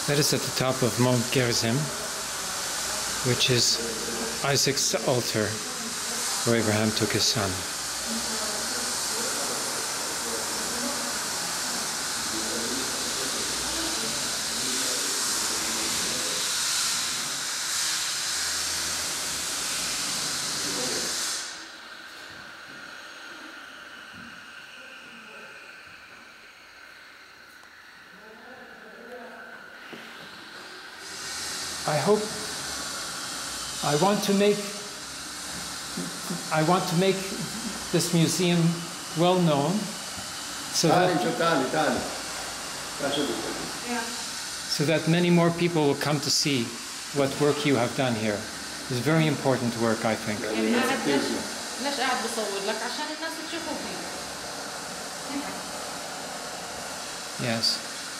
That is at the top of Mount Gerizim, which is Isaac's altar, where Abraham took his son. I want to make this museum well known, so that many more people will come to see what work you have done here. It's very important work, I think. Yes.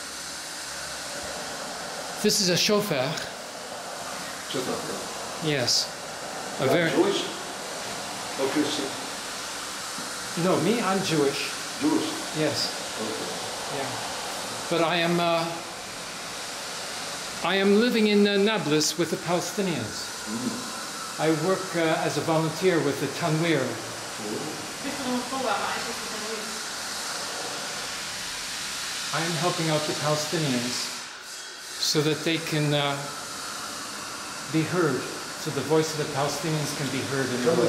This is a shofar. Yes. A very Jewish or Christian? No, me, I'm Jewish. Jewish? Yes. Okay. Yeah. But I am living in Nablus with the Palestinians. I work as a volunteer with the Tanwir. I am helping out the Palestinians so that they can be heard, so the voice of the Palestinians can be heard in the world.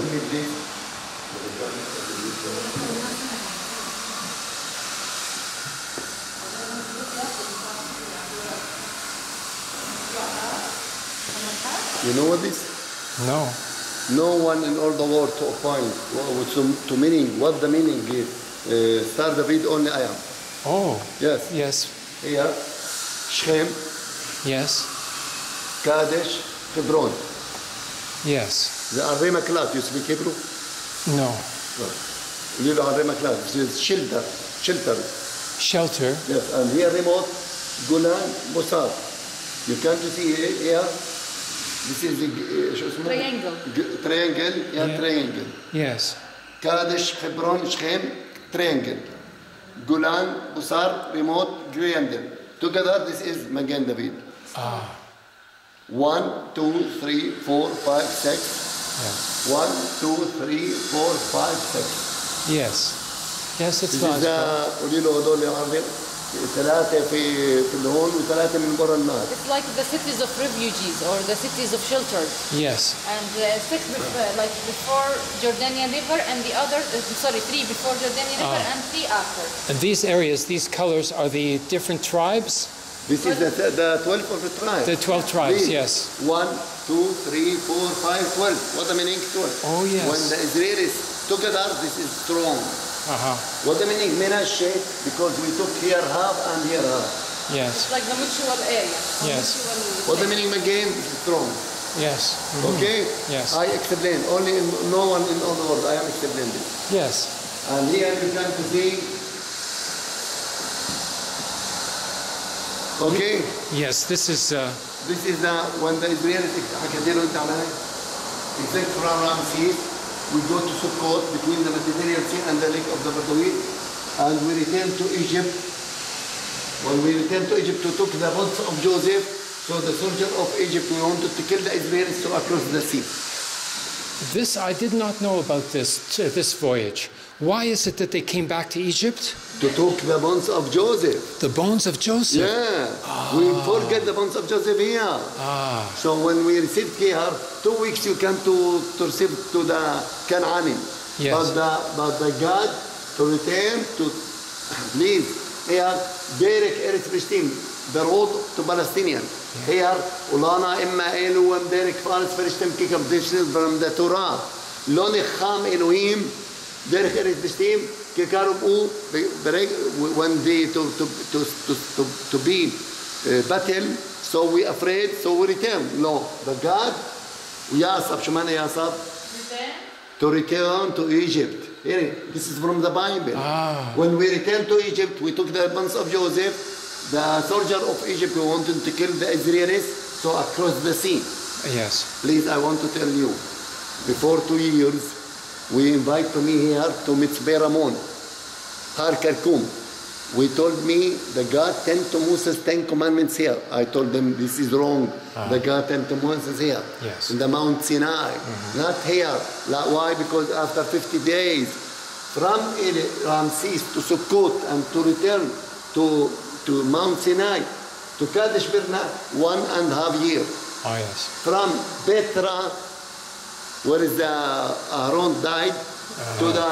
You know what this? No. No one in all the world to opine to meaning, what the meaning is. Star David only I am. Oh. Yes. Yes. Here, Shechem. Yes. Kadesh, Hebron. Yes. They are Remaklat. You speak Hebrew? No. You are Remaklat. This is shelter. Shelter. Shelter. Yes. And here remote, Golan, Mossad. You can't see here. This is the triangle. Triangle. Yeah, Yeah. triangle. Yes. Kadesh, Hebron, Shechem, triangle. Golan, Mossad, remote, triangle. Together, this is Magen David. Ah. 1, 2, 3, 4, 5, 6. Yes. 1, 2, 3, 4, 5, 6. Yes. Yes, it's This not. is قولي له هدول يعرف ثلاثة في الهون وثلاثة من برا النار. It's like the cities of refugees or the cities of shelters. Yes. And 6 like before Jordanian River, and the other, 3 before Jordanian River and 3 after. And these areas, these colors are the different tribes? This is the 12 of the tribe. The 12 tribes, Please. yes. 1, 2, 3, 4, 5, 12. What the meaning 12? Oh, yes. When the Israelis together, this is strong. What the meaning? Menashe, because we took here half and here half. Yes. It's like the mutual area. Yes. What the meaning again? This is strong. Yes. Okay? Yes. I explain. Only no one in all the world. I am explaining this. Yes. And here you can see. Okay? Yes, this is... This is when the Israelis حكيت له انت على except from Ramses, we go to Sukkot between the Mediterranean Sea and the Lake of the Badawi, and we return to Egypt. When we return to Egypt, we took the bonds of Joseph. So the soldier of Egypt, we wanted to kill the Israelis to across the sea. This, I did not know about this voyage. Why is it that they came back to Egypt? To take the bones of Joseph. The bones of Joseph? Yeah. We forget the bones of Joseph here. So when we received here, 2 weeks you come to receive to the Canaanim. Yes. But the God to return to, please, here, Derek Eretz Palestine, the road to Palestinian. Here, Ulana Imma Elu and Derek Faris Palestine Kikam, this is from the Torah. Loni Cham Elohim, Derek Eretz Palestine, Kikarum U, when they to be battle, so we afraid, so we return. No, the God, Yasab, Shemana Yasab, to return to Egypt. Here, this is from the Bible. When we returned to Egypt, we took the bones of Joseph, the soldier of Egypt, we wanted to kill the Israelis, so across the sea. Yes. Please, I want to tell you, before 2 years, we invite to me here to Mitzveh Ramon, Har Karkum. we told me the God tend to Moses 10 commandments here. I told them this is wrong. The God tend to Moses here. Yes. In the Mount Sinai. Not here. Why? Because after 50 days from Ramses to Sukkot and to return to Mount Sinai to Kadesh Barnea, 1.5 years. Oh, yes. From Petra, where is the Aaron died, to the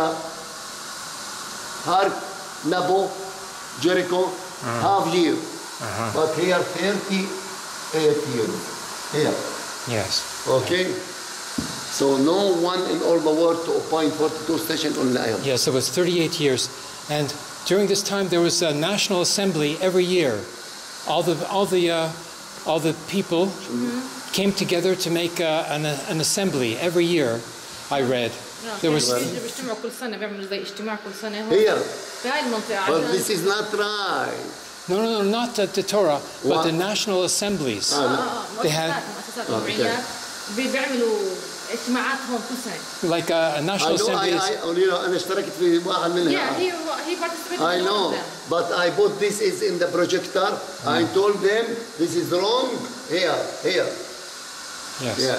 Har Nebo, Jericho, half year. But here 38 years. Here. Yes. Okay? So no one in all the world to appoint 42 stations on Lion. Yes, it was 38 years. And during this time, there was a national assembly every year. All the people came together to make an assembly every year, I read. There was... بيجتمعوا كل سنة بيعملوا زي اجتماع كل سنة هون Here. في هاي المنطقة But عشان this is not right. No, not the Torah, but the national assemblies. They had مؤسسات جمعيات بيعملوا اجتماعات هون كل سنة. like a national assembly. أنا اشتركت في واحد منها. Yeah, he participated I in all know, of them. but I put this is in the projector. I told them this is wrong. Here. Yes. Yes.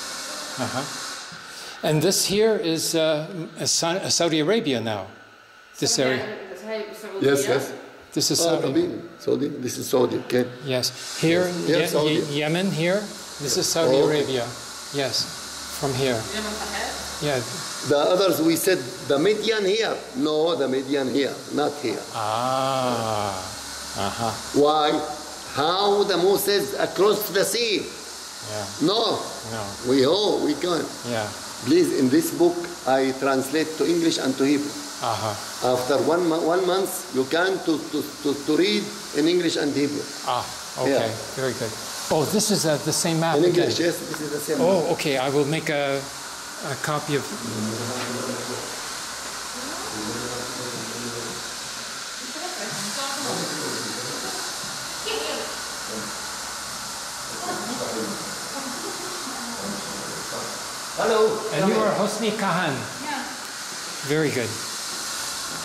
And this here is Saudi Arabia now. This area. Yes. This is Saudi. Saudi. This is Saudi. Okay. Yes. Here, Yes, Saudi. Yemen here. This is Saudi Oh. Arabia. Yes. From here. Yeah. The others we said the Midian here. No, the Midian here, not here. Why? How the Moses across the sea? Yeah. No. We can't. Yeah. Please, in this book, I translate to English and to Hebrew. After 1 month, you can to read in English and Hebrew. Okay. Yeah. Very good. Oh, this is the same map In again. English, yes, this is the same. Oh, okay. I will make a copy of. Hello. And you are Hosni Kahan. Yeah. Very good.